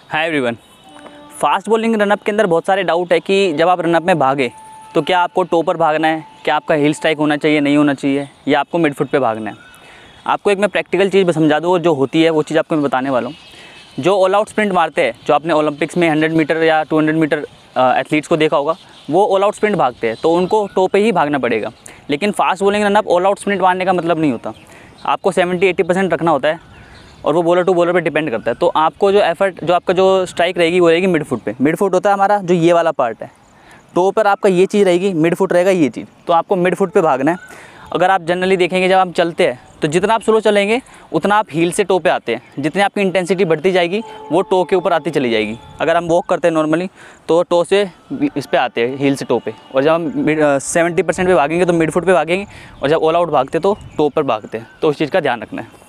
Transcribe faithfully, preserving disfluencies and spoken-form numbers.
हाय everyone. Fast bowling run up के अंदर बहुत सारे डाउट है कि जब आप रनअप में भागे तो क्या आपको टो पर भागना है, क्या आपका हील स्ट्राइक होना चाहिए, नहीं होना चाहिए, या आपको मिड फुट पे भागना है। आपको एक मैं प्रैक्टिकल चीज़ समझा दूँ जो होती है, वो चीज़ आपको मैं बताने वाला हूँ। जो ऑल आउट स्प्रिंट मारते हैं, जो आपने ओलंपिक्स में हंड्रेड मीटर या टू हंड्रेड मीटर एथलीट्स को देखा होगा, वो ऑल आउट स्प्रिंट भागते हैं, तो उनको टो पे ही भागना पड़ेगा। लेकिन fast bowling run up all out sprint मारने का मतलब नहीं होता। आपको सेवेंटी एट्टी परसेंट रखना होता है और वो बॉलर टू बॉलर पे डिपेंड करता है। तो आपको जो एफर्ट, जो आपका जो स्ट्राइक रहेगी वो रहेगी मिड फुट पे। मिड फुट होता है हमारा जो ये वाला पार्ट है, टो पर आपका ये चीज़ रहेगी, मिड फुट रहेगा ये चीज़। तो आपको मिड फुट पे भागना है। अगर आप जनरली देखेंगे जब आप चलते हैं तो जितना आप स्लो चलेंगे उतना आप हील से टो पे आते हैं। जितनी आपकी इंटेंसिटी बढ़ती जाएगी वो टो के ऊपर आती चली जाएगी। अगर हम वॉक करते हैं नॉर्मली तो टो से इस पे आते हैं, हील से टो पे। और जब हम सेवेंटी परसेंट पे भागेंगे तो मिड फुट पे भागेंगे, और जब ऑल आउट भागते तो टो पर भागते हैं। तो उस चीज़ का ध्यान रखना है।